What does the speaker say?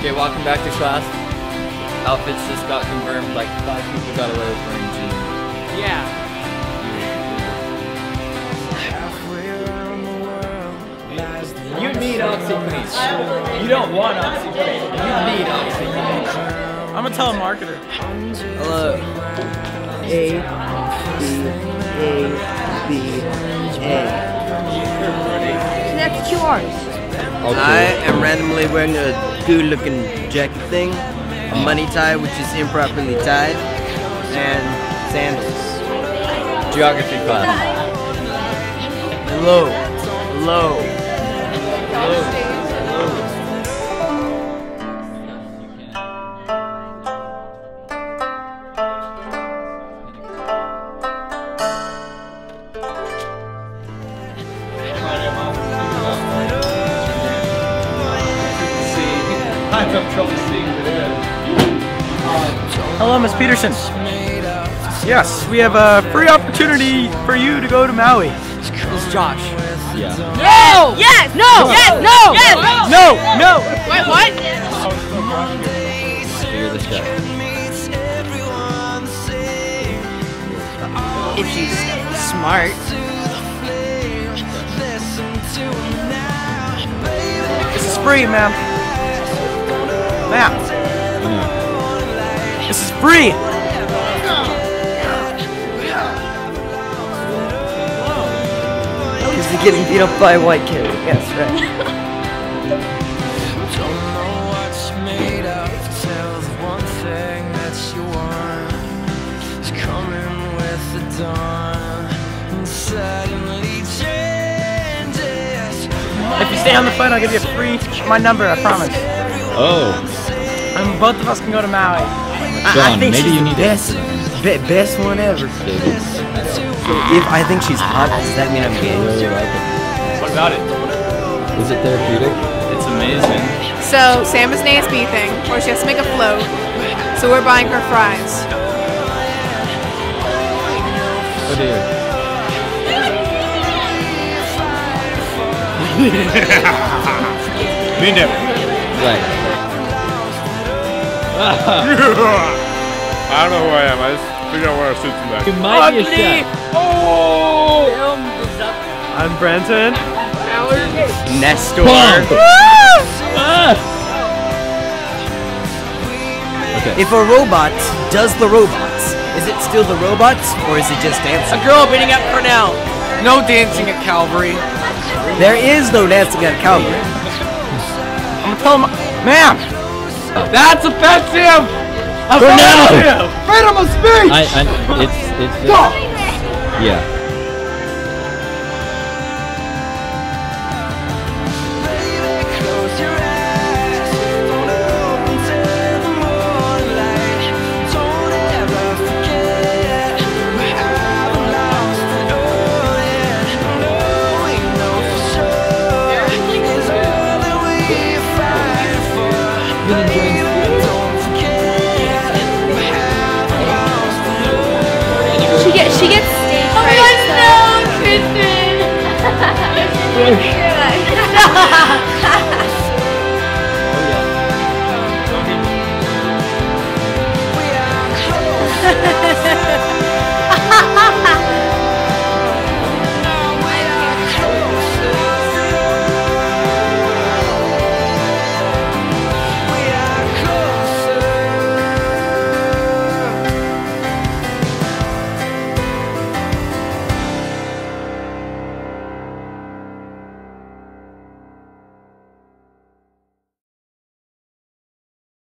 Okay, welcome back to class. Outfits just got confirmed, like 5 people got away with wearing jeans. Yeah. You need OxyClean. You don't want OxyClean. You need OxyClean. I'm a telemarketer. Hello. A, B, A. That's 2 R's. Okay. I am randomly wearing a good-looking jacket thing, a money tie which is improperly tied, and sandals. Geography class. Hello. Hello. Hello. I have trouble seeing Hello, Miss Peterson. Yes, we have a free opportunity for you to go to Maui. This is Josh. Yeah. No! Yes! No! Yes! No! Yes! No! No! Wait, what? You're the chef. If she's smart. This is free, ma'am. Ma'am. This is free. Is he getting beat up by a white kid? Yes, right. If you stay on the phone, I'll give you my number, I promise. Oh. And both of us can go to Maui. John, I think maybe she's you the need best one ever. If I think she's hot, does that mean I'm I gay? really like it. What about it? Is it therapeutic? It's amazing. So, Sam is an ASB thing, where she has to make a float. So we're buying her fries. Oh dear. Me never. Right. I don't know who I am. I just figured out where our suits and that. You might be a chef. Oh! I'm Brenton. Nestor. Ah! Okay. If a robot does the robots, is it still the robots or is it just dancing? A girl beating up Cornell. No dancing at Calvary. There is no dancing at Calvary. I'm gonna tell him, ma'am. That's offensive. Cornell! Freedom of speech. It's yeah. She gets stage fright. Oh my god, no, Kristen!